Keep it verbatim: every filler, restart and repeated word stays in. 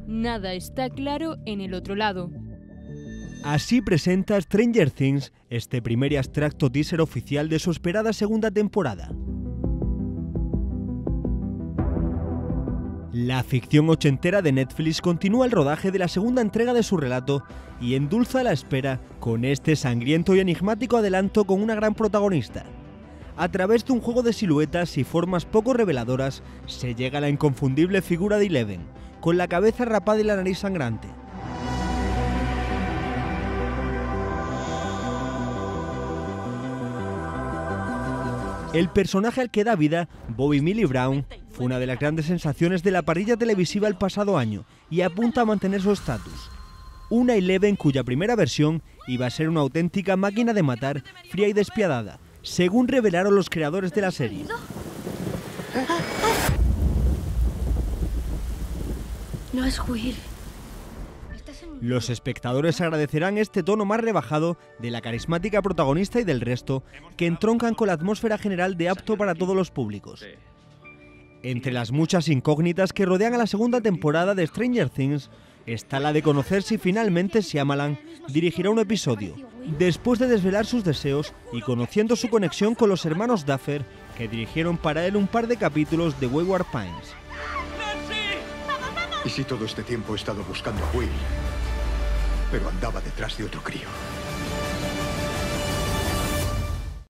nada está claro en el otro lado. Así presenta Stranger Things este primer y abstracto teaser oficial de su esperada segunda temporada. La ficción ochentera de Netflix continúa el rodaje de la segunda entrega de su relato y endulza la espera con este sangriento y enigmático adelanto con una gran protagonista. A través de un juego de siluetas y formas poco reveladoras se llega a la inconfundible figura de Eleven, con la cabeza rapada y la nariz sangrante. El personaje al que da vida, Bobby Millie Brown, fue una de las grandes sensaciones de la parrilla televisiva el pasado año y apunta a mantener su estatus. Una Eleven cuya primera versión iba a ser una auténtica máquina de matar, fría y despiadada, según revelaron los creadores de la serie. No es Will. Los espectadores agradecerán este tono más rebajado de la carismática protagonista y del resto, que entroncan con la atmósfera general de apto para todos los públicos. Entre las muchas incógnitas que rodean a la segunda temporada de Stranger Things, está la de conocer si finalmente Shyamalan dirigirá un episodio, después de desvelar sus deseos y conociendo su conexión con los hermanos Duffer, que dirigieron para él un par de capítulos de Wayward Pines. ¿Y si todo este tiempo he estado buscando a Will, pero andaba detrás de otro crío?